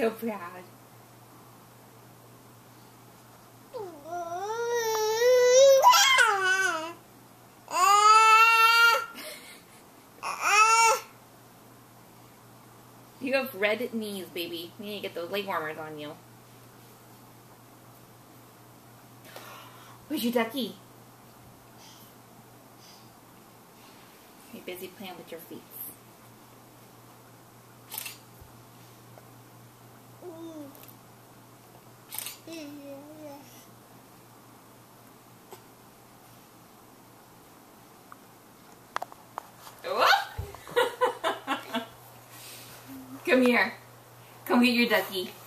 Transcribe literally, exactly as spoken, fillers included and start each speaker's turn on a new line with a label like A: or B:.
A: so proud. You have red knees, baby. You need to get those leg warmers on you. Where's your ducky? You're busy playing with your feet. Come here. Come get your ducky.